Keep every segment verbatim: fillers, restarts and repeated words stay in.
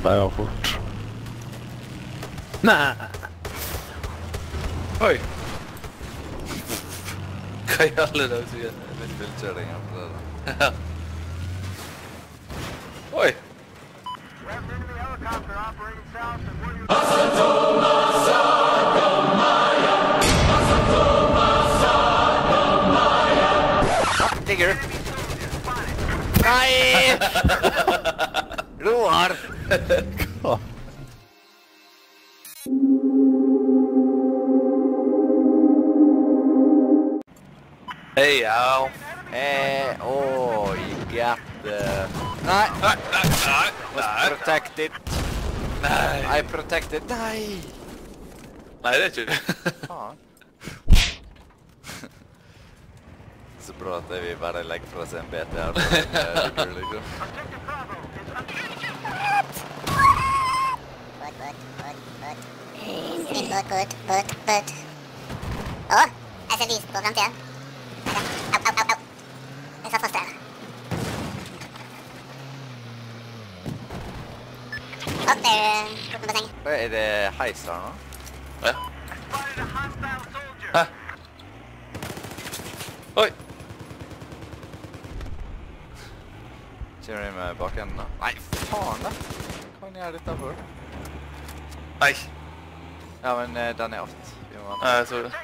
Bærer fort. Nei! Oi! Hva i alle dager så gjør det? Litt bilkjøring her på det da. Oi! Digger! Nei! Roar! Hva? Hey, ow. Hey, oh, you got the... Nei! Nei, nei, nei, Was nei. protected. Nei. I protected. Nei! Nei, det er ikke det. Faen. Så bra at vi bare legger fra oss en B T her på den figuren, liksom. But, but, but, but. Åh, jeg ser lys på fremtiden. Au, au, au, au. Jeg satt fast der. Åh, det er bort med bassenget. Hva er det heis her nå? Ja. Hæ? Oi! Kjører vi med bakenden da? Nei, faen da! Hva kan jeg gjøre dette for? Nei. Ja, men uh, den er alt. Vi må Nei, jeg så det.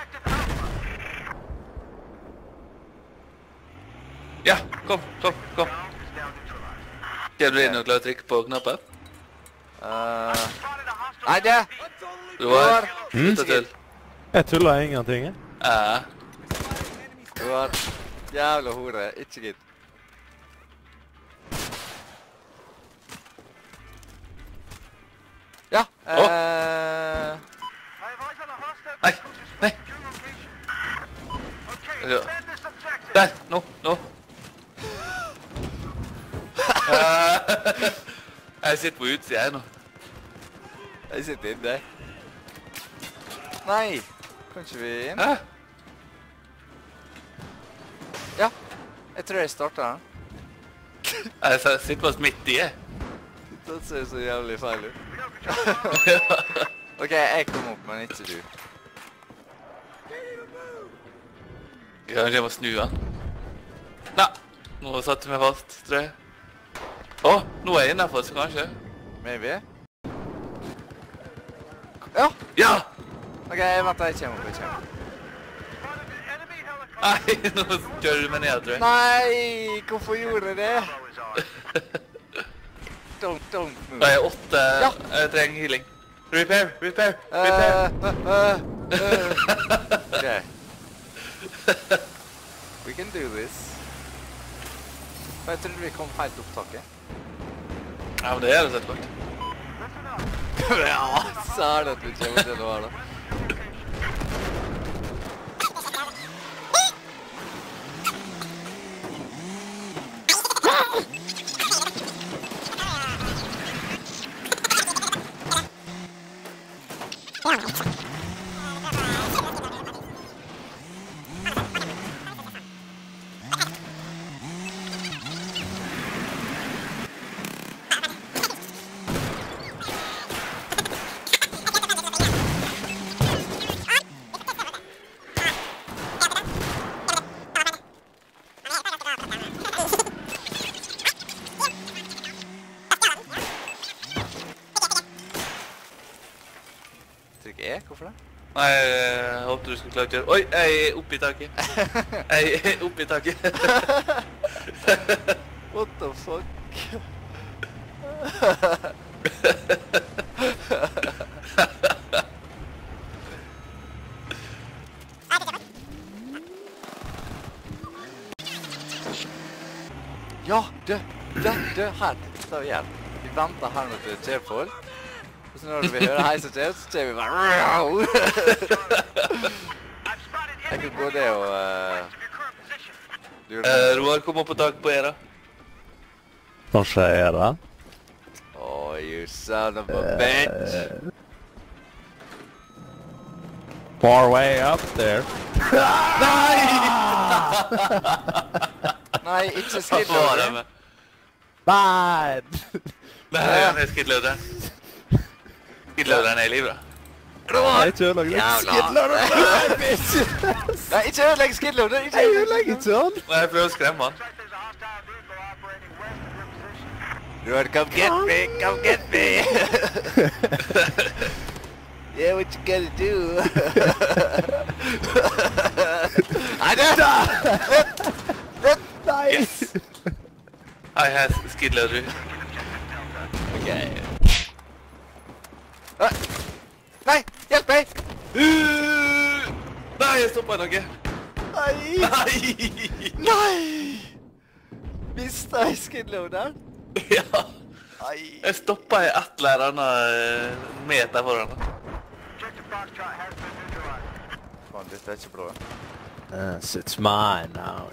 Ja, kom, kom, kom. Skal du inn og klare å trykke på knappen? Uh, nei, det! Roar, Mm. slutt til. Jeg tuller ingenting, jeg. Ja. Du har jævla hore, ikke gitt. Ja, eh... Nei, nei. Ja. Der, nå, nå. Jeg sitter på utsida her nå. Jeg sitter inne. Nei, kan ikke vi inn? Hæ? Ja, jeg tror jeg starter den. Jeg sitter bare midt i her. Det ser så jævlig feil ut. Ok, jeg kom opp, men ikke du. Kanskje jeg må snu den. Nei, nå satt jeg meg fast, tror jeg. Åh, nå er jeg innenfor, så kanskje. Maybe? Ja! Ja! Ok, jeg venter, jeg kommer opp, jeg kommer opp. Nei, nå kjører du meg ned, tror jeg. Nei, hvorfor gjorde jeg det? Don't, don't move. Da er jeg åtte, Ja. jeg trenger healing. Repair, repair, Uh, repair. uh, uh, uh. Okay. We can do this. Jeg trodde vi kom helt opp taket. Ja, men det er det sett godt. Ja, så er det at vi kommer til å være da. Trykk E, hvorfor det? Nei, jeg håpte du skulle klare å kjøre. Oi, jeg er oppe i taket. Jeg er oppe i taket. What the fuck? Ja, du, du, du, her, så gjør vi venter her nå til Cheerful. Og så når vi hører hei som skjer, så ser vi bare... Jeg kan gå det og... Uh, Eh, Roar, kom opp på tak på E da. Kanskje jeg er det? Oh, you son of a bitch! Far way up there. Nei, ikke Hva skritt var det over. med? Nei! Nei, han er skidloaderen. Skidloaderen er i livet. Nei, ikke ødelegg litt Jævla. skidloader. Nei, bitch. Nei, ikke ødelegg skidloader! Ikke Jeg ødelegg ødelegger ikke han. Nei, jeg prøver å skremme han. Rod, come get me! Come get me! Yeah, what you gonna do? Nei, det! Yes! I have skidloader. Ok. Ah. Nei, hjelp meg! Nei, jeg stoppet noe. Nei! Nei! Nei! Mista jeg skidloaderen? Ja. Nei. Jeg stoppet i et eller annet meter foran han. Faen, dette er ikke bra. Yes, it's mine now.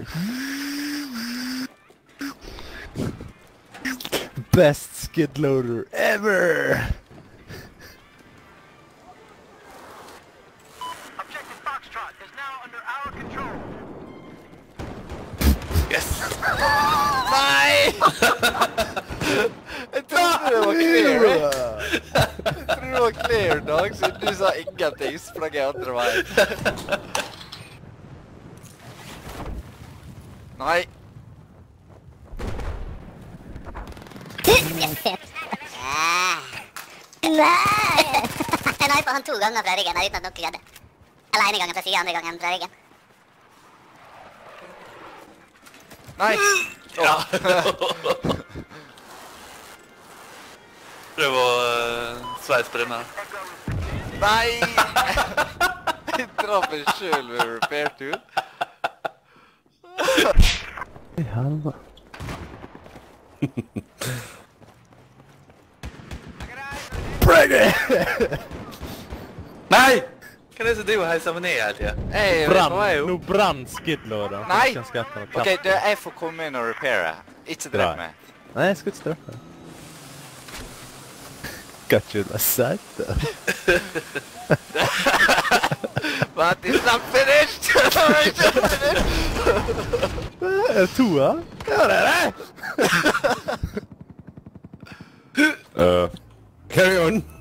Best skidloader ever! Objective Foxtrot is now under our control. Yes! Nei! Jeg trodde det var clear. Jeg trodde det var clear, Dag, siden du sa ingenting, så sprang jeg andre veien. Nei. Ah. Nei! Jeg nøy på han to ganger fra ryggen uten at noe skjedde. Eller ene gangen fra siden, andre gangen fra ryggen. Nei. Ja. Prøv å uh, sveise på denne. Nei! Jeg traff meg selv med repair tool. I helvete. Bring it! Nei! Hva er det som driver og heiser meg ned hele tiden? Hey, Brann, nå er jo... nå brann skidloaderen. Nei! Ikke en skatt eller katt. Ok, det, jeg får komme inn og repaire. Ikke drep meg. Nei, jeg skal ikke straffe. Got you the sight, though. But it's not finished! It's not finished! Er det to, ja? Ja, det er det! Uh, carry on.